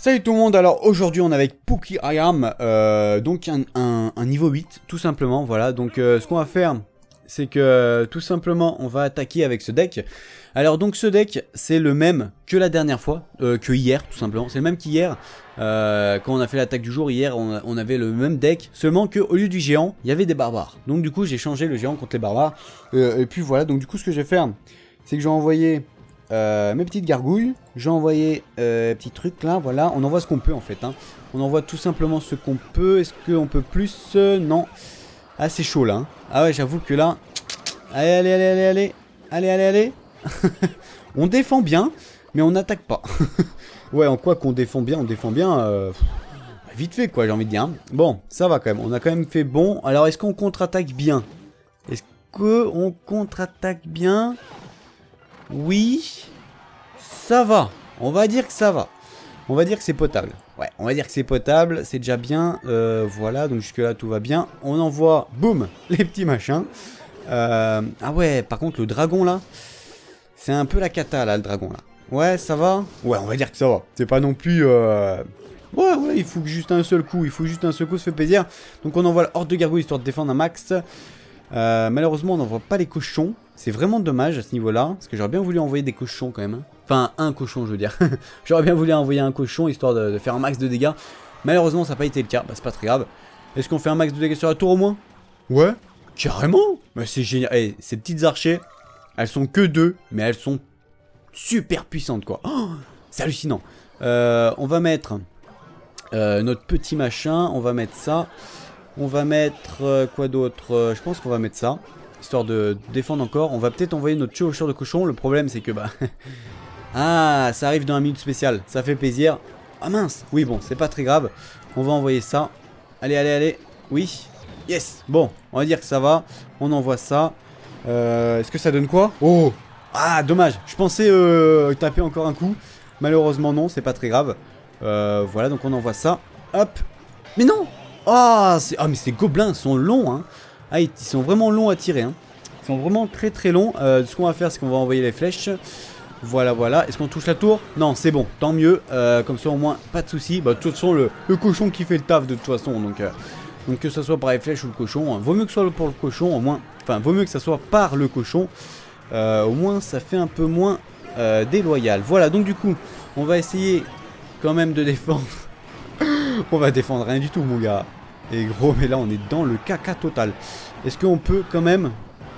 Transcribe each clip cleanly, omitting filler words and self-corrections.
Salut tout le monde, alors aujourd'hui on est avec Pookie Ayam, donc un niveau 8 tout simplement, voilà, donc ce qu'on va faire c'est que tout simplement on va attaquer avec ce deck. Alors donc ce deck c'est le même que la dernière fois, que hier tout simplement, c'est le même qu'hier, quand on a fait l'attaque du jour hier on avait le même deck, seulement qu'au lieu du géant il y avait des barbares, donc du coup j'ai changé le géant contre les barbares, et puis voilà, donc du coup ce que je vais faire c'est que je vais envoyer... mes petites gargouilles, j'ai envoyé petits trucs là, voilà, on envoie ce qu'on peut en fait, hein. On envoie tout simplement ce qu'on peut, est-ce qu'on peut plus non. Ah c'est chaud là, hein. Ah ouais j'avoue que là, allez, on défend bien, mais on n'attaque pas. Ouais, en quoi qu'on défend bien, vite fait quoi j'ai envie de dire, hein. Bon, ça va quand même, on a quand même fait bon, alors est-ce qu'on contre-attaque bien? Est-ce qu'on contre-attaque bien? Oui, ça va. On va dire que ça va. On va dire que c'est potable. Ouais, on va dire que c'est potable. C'est déjà bien. Voilà, donc jusque là tout va bien. On envoie, boum, les petits machins. Ah ouais, par contre le dragon là, c'est un peu la cata là, le dragon là. Ouais, ça va. Ouais, on va dire que ça va. C'est pas non plus... Ouais, il faut juste un seul coup. Il faut juste un seul coup, ça fait plaisir. Donc on envoie la horde de gargouilles histoire de défendre un max. Malheureusement on n'envoie pas les cochons. C'est vraiment dommage à ce niveau là, parce que j'aurais bien voulu envoyer des cochons quand même, hein. Enfin un cochon je veux dire. J'aurais bien voulu envoyer un cochon histoire de faire un max de dégâts. Malheureusement ça n'a pas été le cas, bah, c'est pas très grave. Est-ce qu'on fait un max de dégâts sur la tour au moins? Ouais, carrément. Bah, c'est génial, hey, ces petites archers, elles sont que 2, mais elles sont super puissantes quoi, oh, c'est hallucinant. On va mettre notre petit machin, on va mettre ça. On va mettre quoi d'autre, je pense qu'on va mettre ça, histoire de défendre encore. On va peut-être envoyer notre chevaucheur de cochon. Le problème c'est que bah... ah, ça arrive dans un minute spécial, ça fait plaisir. Ah mince, oui bon, c'est pas très grave. On va envoyer ça. Allez, oui, yes. Bon, on va dire que ça va. On envoie ça. Est-ce que ça donne quoi? Oh, ah dommage, je pensais taper encore un coup. Malheureusement non, c'est pas très grave. Voilà, donc on envoie ça. Hop. Mais non. Ah, mais ces gobelins sont longs, hein. Ah, ils sont vraiment longs à tirer, hein. Ils sont vraiment très longs. Ce qu'on va faire, c'est qu'on va envoyer les flèches. Voilà. Est-ce qu'on touche la tour? Non, c'est bon, tant mieux. Comme ça, au moins, pas de soucis. Bah, de toute façon, le cochon qui fait le taf, de toute façon. Donc que ce soit par les flèches ou le cochon, hein. Vaut mieux que ce soit pour le cochon, au moins. Enfin, vaut mieux que ça soit par le cochon. Au moins, ça fait un peu moins déloyal. Voilà, donc du coup, on va essayer quand même de défendre. On va défendre rien du tout, mon gars. Et gros, mais là on est dans le caca total. Est-ce qu'on peut quand même?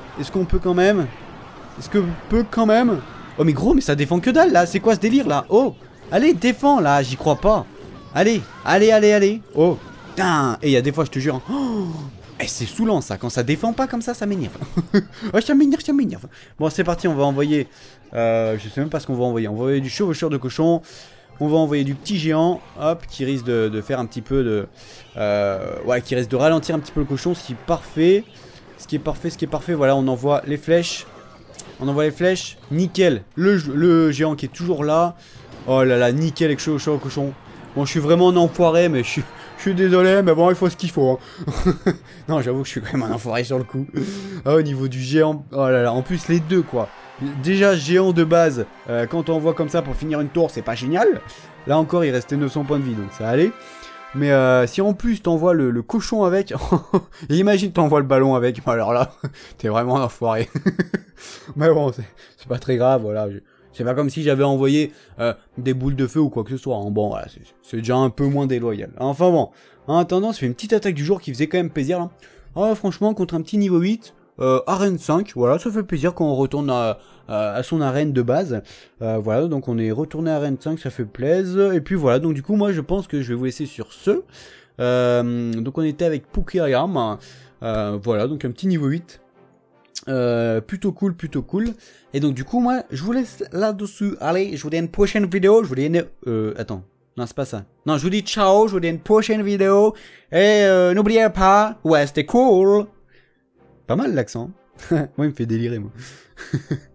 Oh mais gros, mais ça défend que dalle là. C'est quoi ce délire là? Oh, allez, défends là, j'y crois pas. Allez. Oh, putain. Et il y a des fois, je te jure, hein. Oh, et c'est saoulant ça, quand ça défend pas comme ça m'énerve. Ouais, ça m'énerve. Bon, c'est parti, on va envoyer... je sais même pas ce qu'on va envoyer. On va envoyer du chevaucheur de cochon. On va envoyer du petit géant, hop, qui risque de faire un petit peu de... ouais, qui risque de ralentir un petit peu le cochon, ce qui est parfait. Ce qui est parfait, voilà, on envoie les flèches. Nickel. Le géant qui est toujours là. Oh là là, nickel avec chaud au cochon. Bon, je suis vraiment un enfoiré, mais je suis désolé, mais bon, il faut ce qu'il faut, hein. Non, j'avoue que je suis quand même un enfoiré sur le coup. Ah, au niveau du géant, oh là là, en plus les deux, quoi. Déjà géant de base, quand on envoie comme ça pour finir une tour, c'est pas génial. Là encore il restait 900 points de vie, donc ça allait. Mais si en plus t'envoies le cochon avec, et imagine t'envoies le ballon avec, alors là, t'es vraiment un enfoiré. Mais bon, c'est pas très grave, voilà. C'est pas comme si j'avais envoyé des boules de feu ou quoi que ce soit, hein. Bon, voilà, c'est déjà un peu moins déloyal. Enfin bon, en attendant, ça fait une petite attaque du jour qui faisait quand même plaisir, là. Ah, franchement, contre un petit niveau 8... arène 5, voilà, ça fait plaisir quand on retourne à son arène de base. Voilà, donc on est retourné à arène 5, ça fait plaisir. Et puis voilà, donc du coup, moi je pense que je vais vous laisser sur ce. Donc on était avec Pookie Ayam. Voilà, donc un petit niveau 8. Plutôt cool. Et donc du coup, moi, je vous laisse là-dessus. Allez, je vous dis à une prochaine vidéo. Je vous dis une... attends. Non, c'est pas ça. Non, je vous dis ciao, je vous dis à une prochaine vidéo. Et n'oubliez pas, ouais, c'était cool. Pas mal l'accent. Moi, il me fait délirer, moi.